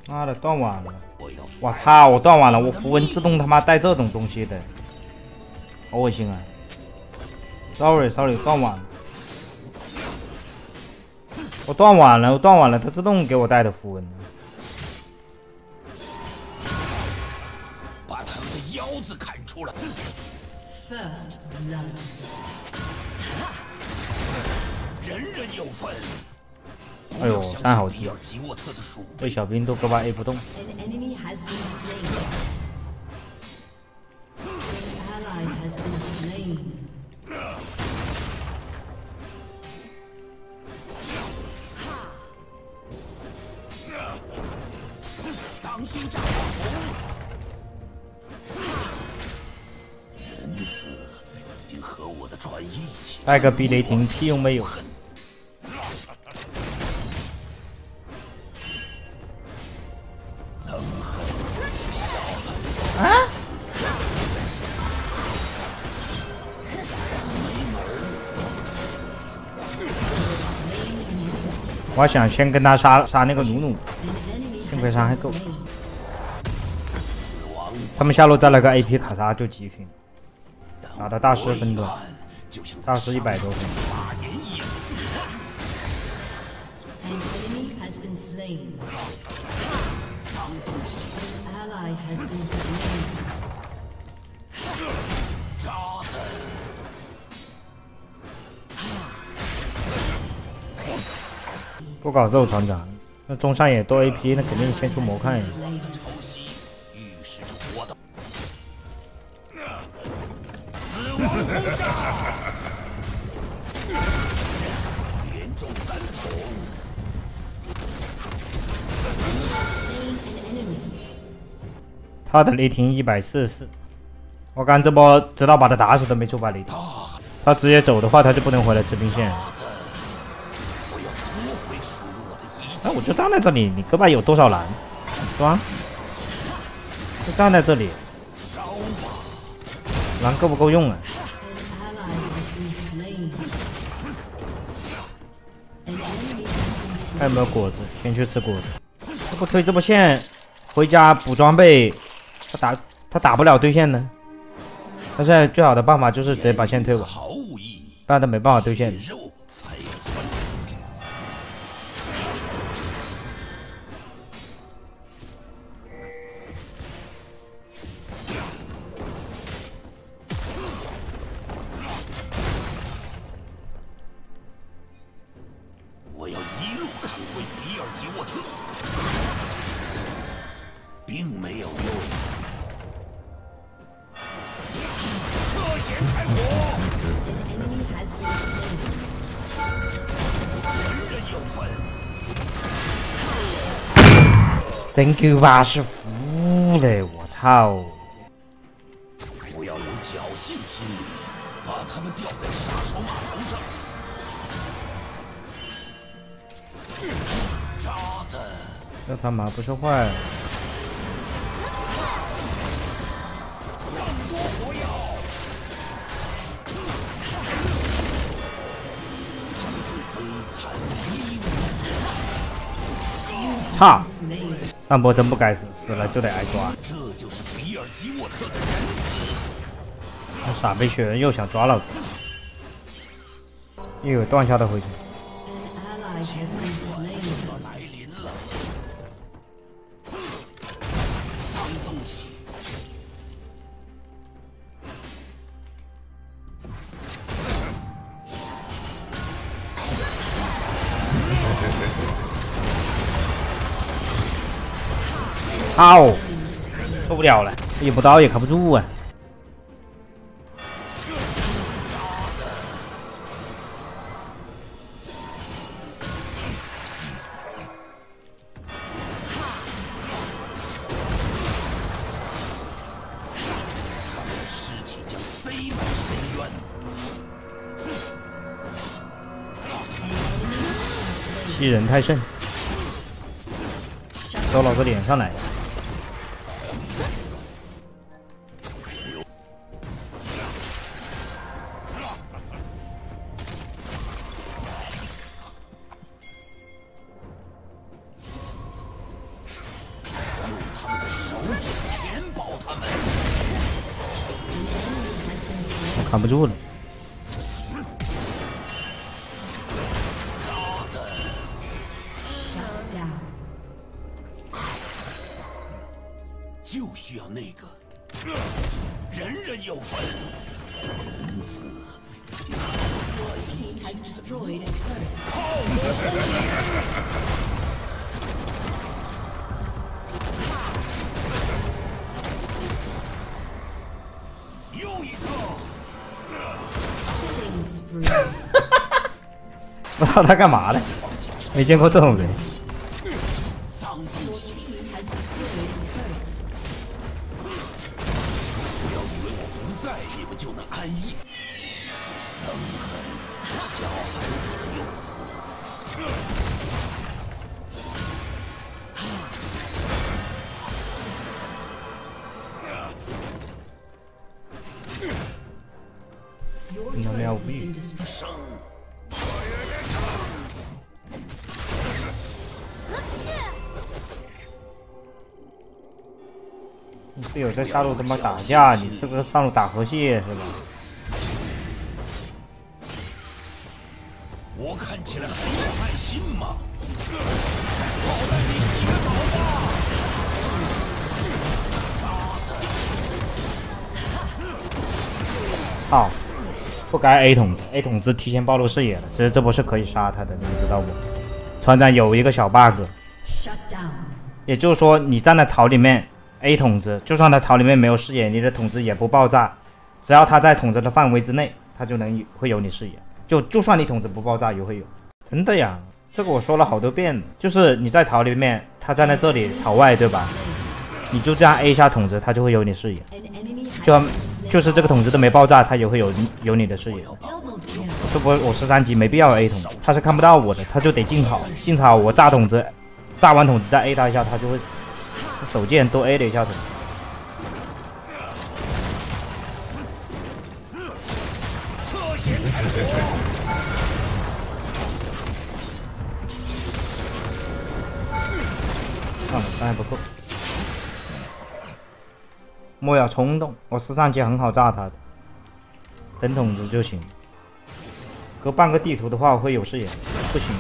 妈的，断网了！我操，我断网了！我符文自动他妈带这种东西的，好恶心啊 ！Sorry， 断网了。我断网了，它自动给我带的符文。 把他们的腰子砍出来。 First blood. 人人有份。 哎呦，三好低，被小兵都胳膊 A 不动。 An enemy has been slain. An ally has been slain. 当心炸火红！仁慈已经和我的船一起。 带个避雷霆，屁用没有。啊！我想先跟他杀那个努努，幸亏伤还够。他们下路带了个 AP 卡莎就极品，打到大师分段，大师100多分。不搞肉团长，那中上野多 AP， 那肯定先出魔看呀。他的雷霆144，我刚这波直到把他打死都没出把雷霆，他直接走的话他就不能回来吃兵线。哎，我就站在这里，你胳膊有多少蓝？装，就站在这里，蓝够不够用啊？还有没有果子？先去吃果子。这不推这波线，回家补装备，他打不了对线呢。他现在最好的办法就是直接把线推完，不然他没办法对线。 我要一路砍回比尔吉沃特，并没有用。侧弦开火，人人有份。 Thank you 吧，是服了，我操！ 不要有侥幸心理，把他们吊在杀手码头上。渣子， 这他妈不是坏。操！上波真不该死，死了就得挨抓。 这就是比尔吉沃特的人。 那傻逼雪人又想抓老子，又有断下的回城。 来临了，脏东西。 操！受不了了，一步刀也扛不住啊！ 尸体将塞满深渊。 欺人太甚，走老子脸上来！ 他们的手指填饱他们。 我扛不住了。 就需要那个，人人有份。因此，又一个。 不知道他干嘛的，没见过这种人。 脏东西！不要以为我不在，你们就能安逸。憎恨是小孩子的用词。 你们要无语。 生。 你队友在下路他妈打架，你这个上路打河蟹是吧？ 我看起来很有爱心嘛，在炮弹里洗个澡吧。 好，不该 A 筒子 ，A 筒子提前暴露视野了。其实这波是可以杀他的，你们知道不？团长有一个小 bug， 也就是说你站在草里面 A 筒子，就算他草里面没有视野，你的筒子也不爆炸，只要他在筒子的范围之内，他就会有你视野。就算你筒子不爆炸也会有，真的呀，这个我说了好多遍了，就是你在草里面，他站在这里草外对吧？你就这样 A 一下筒子，他就会有你视野，就是这个筒子都没爆炸，他也会有你的视野。这波我13级没必要 A 筒，他是看不到我的，他就得进草，我炸筒子，炸完筒子再 A 他一下，他就会手贱多 A 了一下筒。当然不够，莫要冲动，我13级很好炸他的，等筒子就行。隔半个地图的话我会有视野，不行。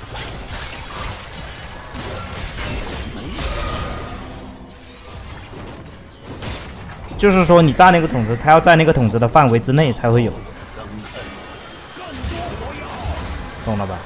就是说你炸那个筒子，他要在那个筒子的范围之内才会有，懂了吧？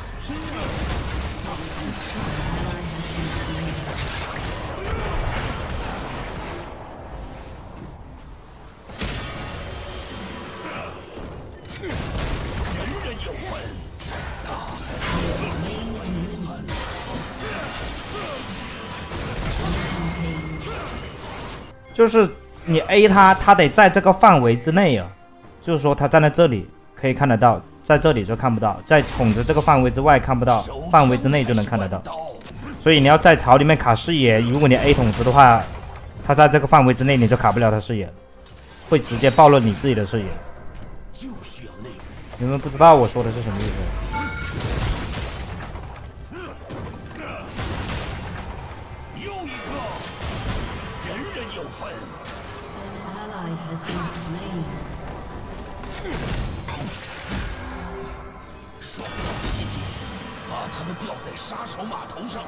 就是你 A 他得在这个范围之内啊，就是说他站在这里可以看得到，在这里就看不到，在筒子这个范围之外看不到，范围之内就能看得到。所以你要在草里面卡视野，如果你 A 筒子的话，他在这个范围之内你就卡不了他视野，会直接暴露你自己的视野。你们不知道我说的是什么意思？ 双刀齐地，把他们吊在杀手码头上。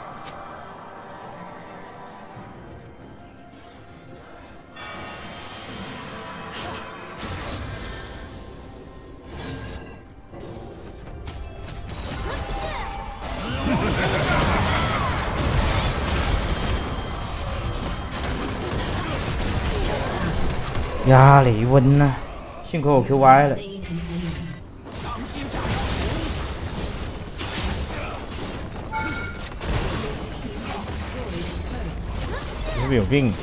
压力温呐，幸亏我 QY 了。是不是有病？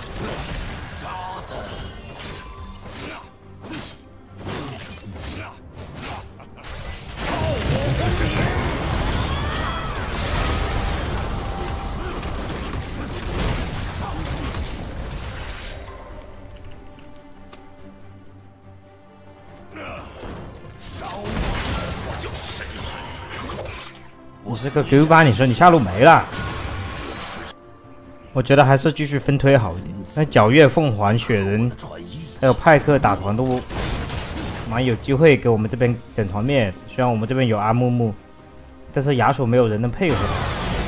你是个 Q 8，你说你下路没了？ 我觉得还是继续分推好一点。那皎月、凤凰、雪人，还有派克打团都蛮有机会给我们这边等团灭。虽然我们这边有阿木木，但是亚索没有人能配合他。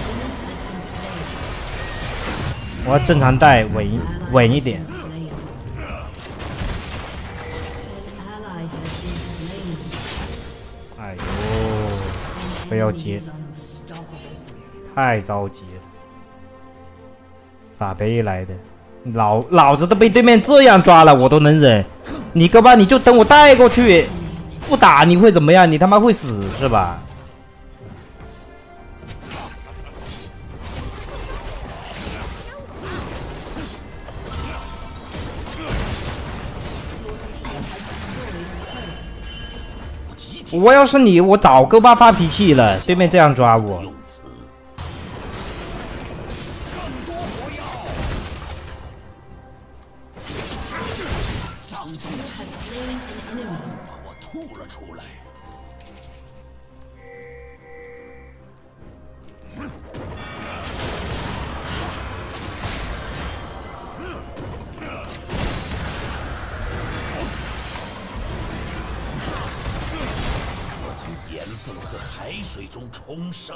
我要正常带稳一点。 哎呦，非要接，太着急了，傻逼来的，老子都被对面这样抓了，我都能忍。你哥吧，你就等我带过去，不打你会怎么样？你他妈会死是吧？我要是你，我早哥巴发脾气了。对面这样抓我， 我吐了出来。岩缝和海水中重生。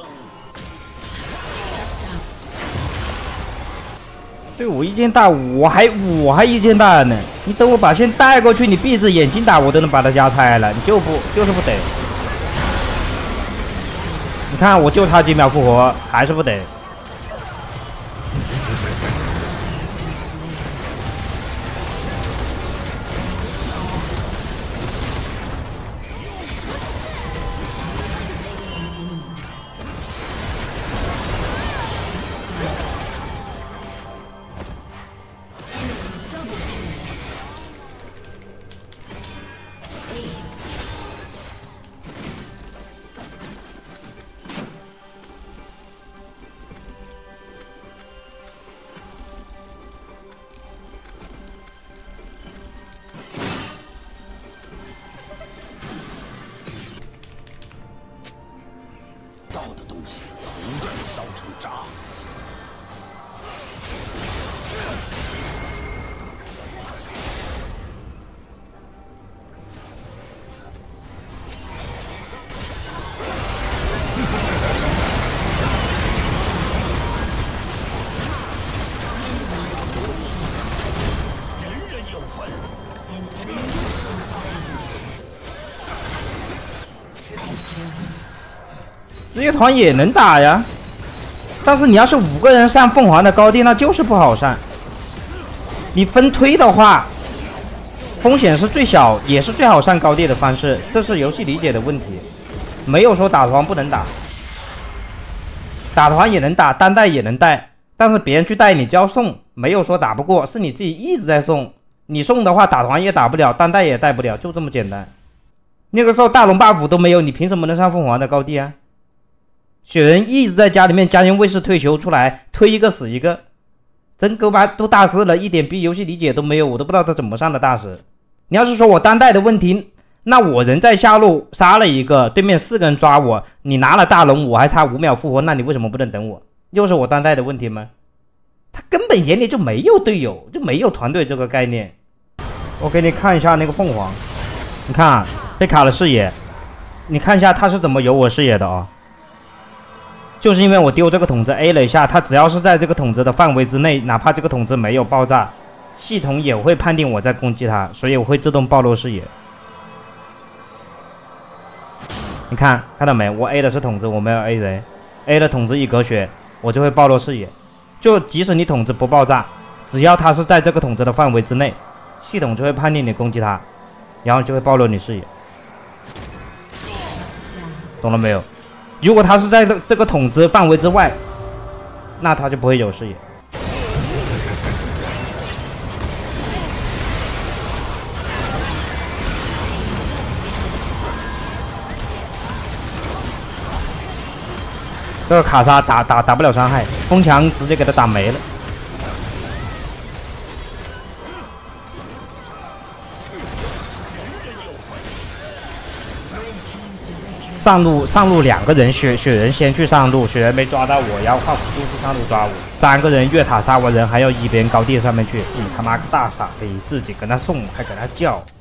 对我一剑大，我还一剑大呢。你等我把线带过去，你闭着眼睛打，我都能把他家拆了。你就是不得。你看我就差几秒复活，还是不得。 到的东西同样烧成渣。人人有份。 职业团也能打呀，但是你要是5个人上凤凰的高地，那就是不好上。你分推的话，风险是最小，也是最好上高地的方式，这是游戏理解的问题。没有说打团不能打，打团也能打，单带也能带，但是别人去带你就要送，没有说打不过，是你自己一直在送。你送的话，打团也打不了，单带也带不了，就这么简单。那个时候大龙 buff 都没有，你凭什么能上凤凰的高地啊？雪人一直在家里面家庭卫士退球出来，推一个死一个，真狗巴都大师了，一点逼游戏理解都没有，我都不知道他怎么上的大师。你要是说我单带的问题，那我人在下路杀了一个，对面4个人抓我，你拿了大龙，我还差5秒复活，那你为什么不能等我？又是我单带的问题吗？他根本眼里就没有队友，就没有团队这个概念。我给你看一下那个凤凰，你看啊，被卡了视野，你看一下他是怎么有我视野的啊？就是因为我丢这个筒子 A 了一下，他只要是在这个筒子的范围之内，哪怕这个筒子没有爆炸，系统也会判定我在攻击他，所以我会自动暴露视野。你看到没？我 A 的是筒子，我没有 A 人 ，A 的筒子一隔血，我就会暴露视野。就即使你筒子不爆炸，只要他是在这个筒子的范围之内，系统就会判定你攻击他，然后就会暴露你视野。懂了没有？如果他是在这个筒子范围之外，那他就不会有视野。这个卡莎打不了伤害，风墙直接给他打没了。 上路2个人，雪人先去上路，雪人没抓到我，要靠辅助去上路抓我。3个人越塔杀完人，还要一边高地上面去，你他妈个大傻逼，自己跟他送还跟他叫。